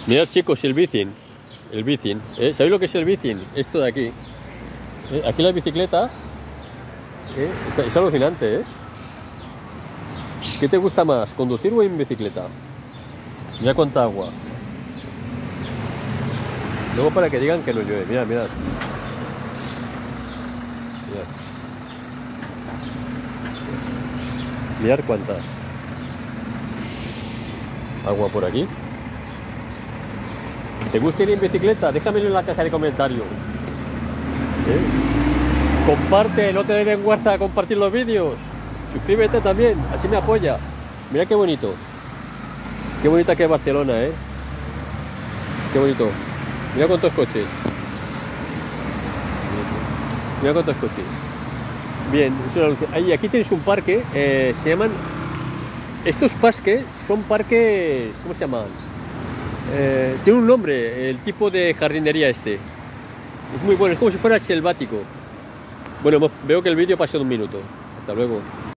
Mirad, chicos, el bicing. El bicing. ¿Sabéis lo que es el bicing? Esto de aquí. Aquí las bicicletas. Es alucinante, ¿eh? ¿Qué te gusta más, conducir o en bicicleta? Mira cuánta agua. Luego para que digan que no llueve. Mirad, mirad. Mirad. Mirad cuántas. Agua por aquí. ¿Te gusta ir en bicicleta? Déjamelo en la caja de comentarios. Comparte, no te dé vergüenza compartir los vídeos. Suscríbete también, así me apoya. Mira qué bonito. Qué bonita que es Barcelona, ¿eh? Qué bonito. Mira cuántos coches. Mira cuántos coches. Bien, ahí, aquí tenéis un parque. Se llaman... Estos parques son parques... ¿Cómo se llaman? Tiene un nombre, el tipo de jardinería este. Es muy bueno, es como si fuera selvático. Bueno, veo que el vídeo pasó de 1 minuto. Hasta luego.